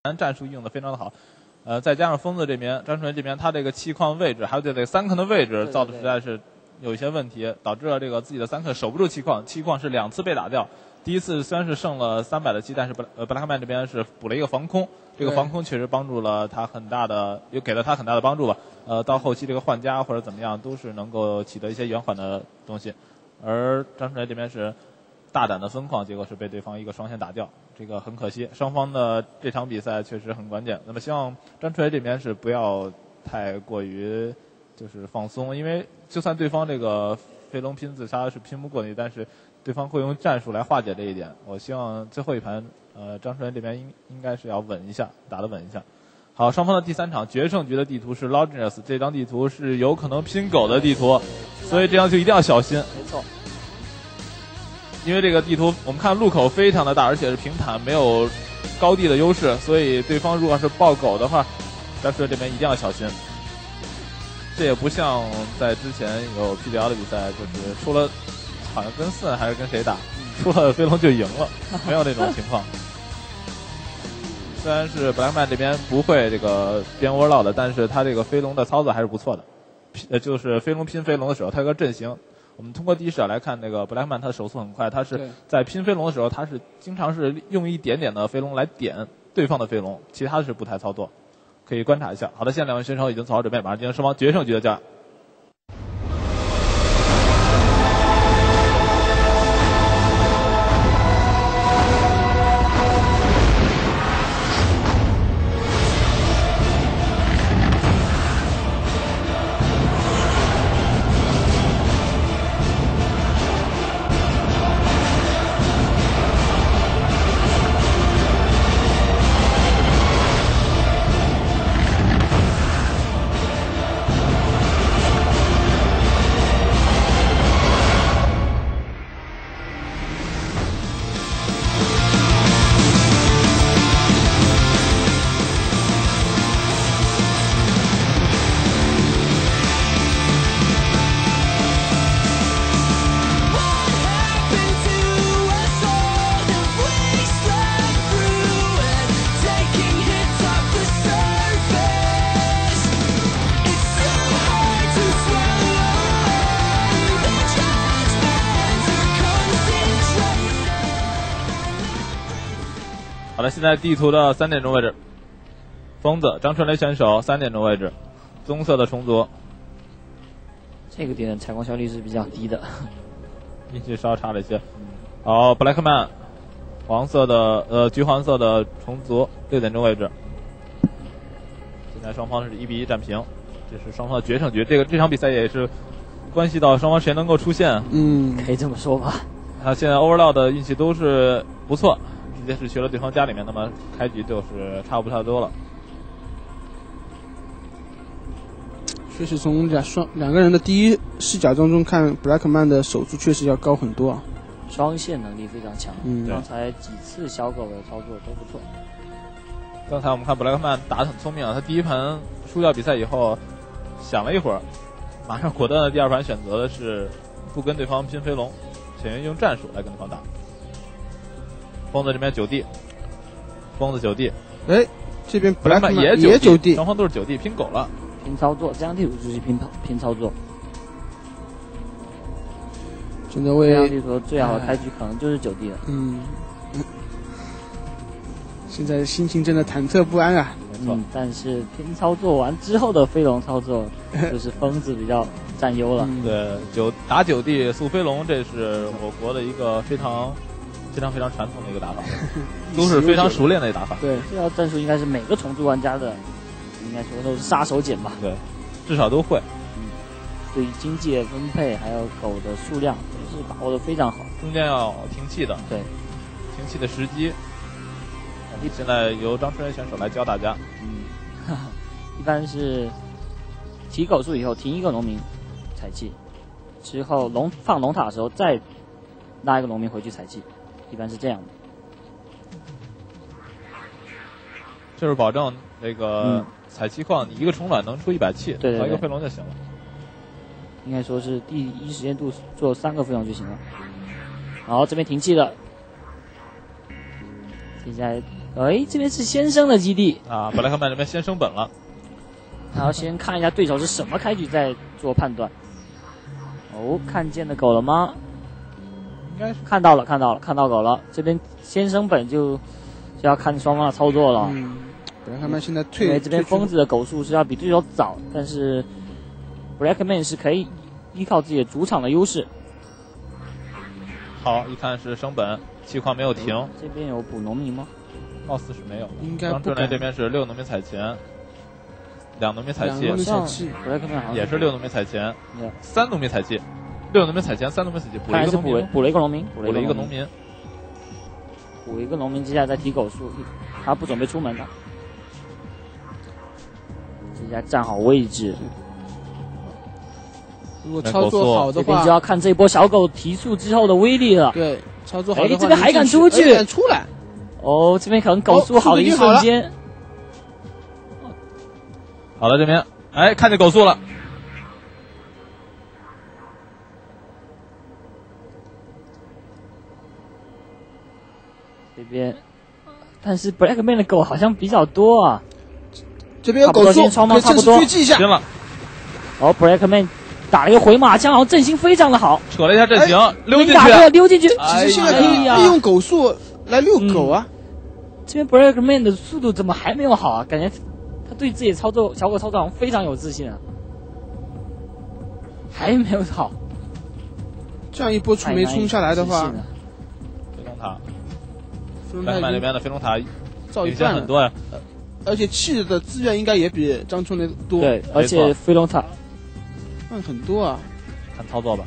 战术用的非常的好。再加上疯子这边，张纯这边他这个气矿位置，还有这个3坑的位置造的实在是有一些问题，导致了这个自己的3坑守不住气矿，气矿是2次被打掉。第一次虽然是剩了300的气，但是布莱克曼这边是补了一个防空，这个防空确实帮助了他很大的，也给了他很大的帮助吧。到后期这个换家或者怎么样，都是能够起到一些延缓的东西。而张纯这边是大胆的分矿，结果是被对方一个双线打掉，这个很可惜。双方的这场比赛确实很关键。那么希望张纯这边是不要太过于就是放松，因为就算对方这个飞龙拼自杀是拼不过你，但是对方会用战术来化解这一点。我希望最后一盘，张纯这边应该是要稳一下，打得稳一下。好，双方的第3场决胜局的地图是 Longinus， 这张地图是有可能拼狗的地图，所以这样就一定要小心。 没错， 因为这个地图我们看路口非常的大，而且是平坦，没有高地的优势，所以对方如果是爆狗的话，张纯这边一定要小心。这也不像在之前有 PDL 的比赛，就是输了，好像跟4还是跟谁打，输了飞龙就赢了，没有那种情况。虽然是布莱克曼这边不会这个编 overload 的，但是他这个飞龙的操作还是不错的。就是飞龙拼飞龙的时候，他这个阵型，我们通过第一视角来看，那个布莱克曼他的手速很快，他是在拼飞龙的时候，他是经常是用一点点的飞龙来点对方的飞龙，其他的是不太操作，可以观察一下。好的，现在2位选手已经做好准备，马上进行双方决胜局的较量。好了，现在地图的3点钟位置，疯子张春雷选手3点钟位置，棕色的虫族。 这个点采光效率是比较低的， 运气稍差了一些。好，布莱克曼，黄色的橘黄色的虫族6点钟位置。现在双方是1比1战平，这是双方的决胜局。这场比赛也是关系到双方谁能够出现。 可以这么说吧。 他现在 overload 的运气都是不错。直接是去了对方家里面，那么开局就是差不太多了。 确实从两个人的第一视角当中看，布莱克曼的手速确实要高很多， 双线能力非常强。刚才几次小狗的操作都不错。 刚才我们看布莱克曼打得很聪明啊，他第一盘输掉比赛以后，想了一会儿，马上果断的第2盘选择的是不跟对方拼飞龙，选用战术来跟对方打。疯子这边9地，疯子9地， 这边布莱克曼也 9地， 双方都是9地，拼狗了， 拼操作，这张地图就是拼操作。 真的为这张地图最好的开局可能就是9地了。 现在心情真的忐忑不安啊。 但是拼操作完之后的飞龙操作，就是疯子比较占优了。 对，打9地速飞龙，这是我国的一个非常传统的一个打法，都是非常熟练的一个打法。 对，这套战术应该是每个虫族玩家的，应该说都是杀手锏吧。 对，至少都会。 对于经济的分配还有狗的数量都是把握的非常好。 中间要停气的， 对， 停气的时机。现在由张春雷选手来教大家。 一般是提狗数以后停一个农民采气，之后放龙塔的时候再拉一个农民回去采气。一般是这样的， 就是保证那个采气矿，你一个虫卵能出100气， 对， 一个飞龙就行了。 应该说是第一时间度做3个飞龙就行了。好，这边停气了，现在哎，这边是先生的基地啊，布莱克曼这边先升本了。 然后先看一下对手是什么开局再做判断。哦，看见的狗了吗？ 应该是看到了，看到狗了。这边先升本就要看双方的操作了。 布莱克曼现在因为这边疯子的狗数是要比对手早，但是 Blackman 是可以依靠自己的主场的优势。 好，一看是升本，气矿没有停。 这边有补农民吗？ 貌似是没有。 应该张志雷这边是6农民采前，2农民采气， Blackman 也是6农民采前，3农民采气，6农民采前，3农民采气，补了一个农民， 补了一个农民， 补了一个农民， 补一个农民，接下来再提狗数，他不准备出门了。接下来站好位置。 如果操作好的话， 这边就要看这波小狗提速之后的威力了。 对，操作好的话， 这边还敢出去， 敢出来。 哦，这边可能狗速好的一瞬间。 好了，这边哎，看见狗速了。 这边，但是 Blackman 的狗好像比较多啊。 这边有狗速， 双方差不多。 行了。 哦 ，Blackman 打了一个回马枪，然后阵型非常的好， 扯了一下阵型，溜进去，溜进去。 其实现在可以利用狗速来遛狗啊。 这边 Blackman 的速度怎么还没有好啊？感觉他对自己操作小狗操作好像非常有自信啊，还没有好。 这样一波没冲下来的话， 飞龙塔，白马那边的飞龙塔领先很多呀。 而且气的资源应该也比张春雷多。 对，而且飞龙塔慢很多啊。 看操作吧，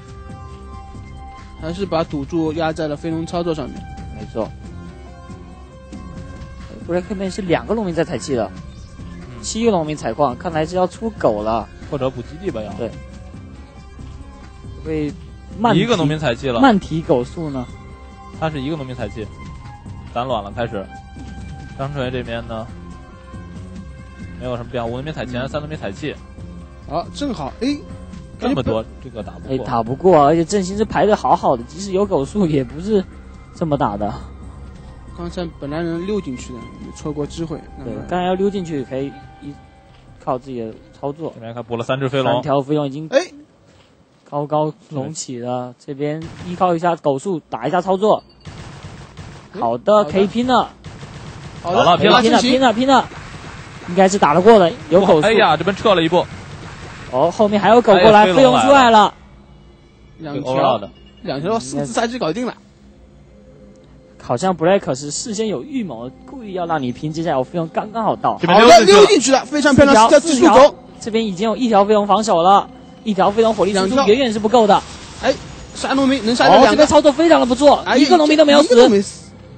还是把赌注压在了飞龙操作上面。 没错。Blackman 是2个农民在采气的，7个农民采矿，看来是要出狗了， 或者补基地吧要。 对。会慢 1个农民采气了， 慢提狗速呢？ 他是1个农民采气，散卵了开始。张春雷这边呢？没有什么变化，5农民采前，3农民采气。 好，正好，哎， 这么多，这个打不过。 打不过，而且阵型是排的好好的，即使有狗数也不是这么打的。 刚才本来能溜进去的，错过机会。 对，刚才要溜进去可以靠自己的操作。 这边看补了3只飞龙 ，3条飞龙已经高高隆起了。这边依靠一下狗数打一下操作。好的，可以拼了。 好了， 拼了，应该是打得过的，有狗速。 哎呀，这边撤了一步。 哦，后面还有狗过来，飞龙出来了。 2条4自杀机搞定了。 好像 Black 是事先有预谋，故意要让你拼，接下来我飞龙刚刚好到。 好的，溜进去了，非常漂亮，叫技术狗。 这边已经有1条飞龙防守了，1条飞龙火力输出远远是不够的。 哎，杀农民能杀掉2个。 这边操作非常的不错，1个农民都没有死。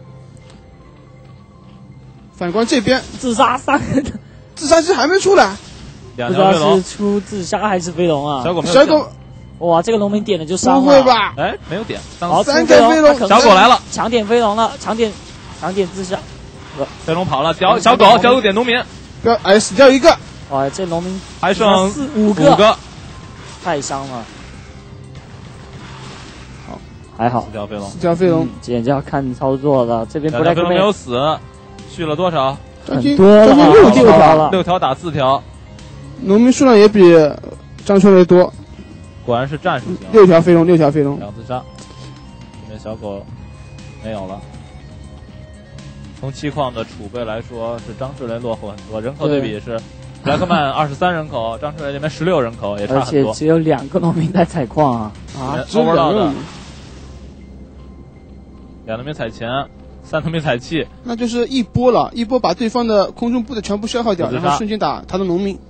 反观这边自杀3个， 自杀机还没出来， 不知道是出自杀还是飞龙啊？ 小狗， 哇，这个农民点了就伤了。 不会吧？ 哎，没有点。 好 ，3个飞龙， 小狗来了， 强点飞龙了，强点自杀。 飞龙跑了，小狗点农民， 死掉1个。 哇，这农民还剩 5个，太伤了。好，还好。 4条飞龙， 这就要看操作了。这边 Blackman 没有死。续了多少？ 很多了 ，6条打4条， 农民数量也比张春雷多。 果然是战术型。 6条飞龙，2自杀。这边小狗没有了。从气矿的储备来说，是张志雷落后很多，人口对比是Blackman 23人口，张志雷这边16人口，也差很多。 而且只有2个农民在采矿啊！ 只有2个。 2农民采前。3农民采气， 那就是一波了，一波把对方的空中部队全部消耗掉，然后瞬间打他的农民。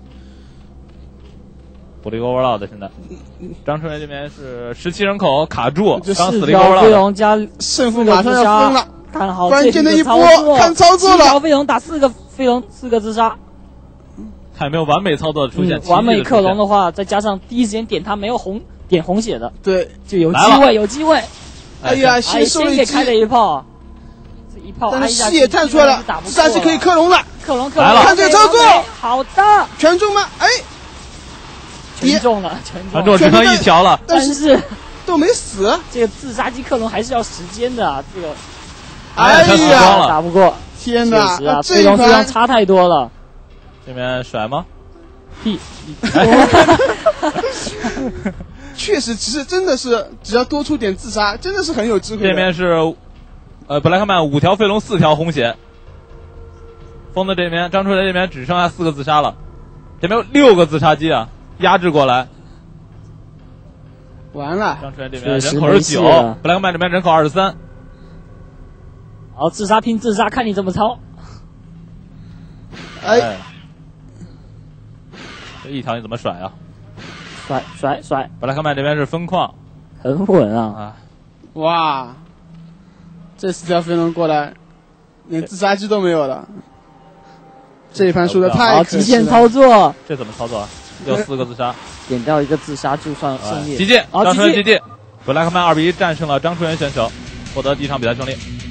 补了一个 overload， 现在张春雷这边是17人口卡住，刚死了一个 overload。飞龙加胜负马上要分了， 看好关键的一波，看操作了。 7条飞龙打4个飞龙，4个自杀。 还没有完美操作出现， 完美克隆的话，再加上第一时间点他没有点红血的， 对， 就有机会。 哎呀，先给开了一炮。一炮， 但是视野探出来了，自杀机可以克隆了， 克隆， 看这个操作， 好的， 全中吗？哎， 全中了， 全中，只剩1条了， 但是都没死。 这个自杀机克隆还是要时间的，这个， 哎呀， 打不过， 天哪， 确实啊， 这一飞龙数量盘差太多了。 这边甩吗？ 屁， 确实，其实真的是只要多出点自杀，真的是很有智慧的。 这边是布莱克曼5条飞龙4条红血。疯子这边，张春雷这边只剩下4个自杀了，这边有6个自杀机啊，压制过来。 完了， 张春雷这边确实人口没戏 19， 了布莱克曼这边人口23。 好，自杀拼自杀，看你怎么操。 哎， 这一条你怎么甩啊？ 甩， 布莱克曼这边是分矿很稳啊。 啊， 哇，这4条飞龙过来，连自杀机都没有了。这一盘输的太好， 可惜了。 极限操作， 这怎么操作啊？又4个自杀， 点掉一个自杀就算胜利。 极限， 好， 张春雷极极限，布莱克曼2比1战胜了张春元选手，获得第一场比赛胜利。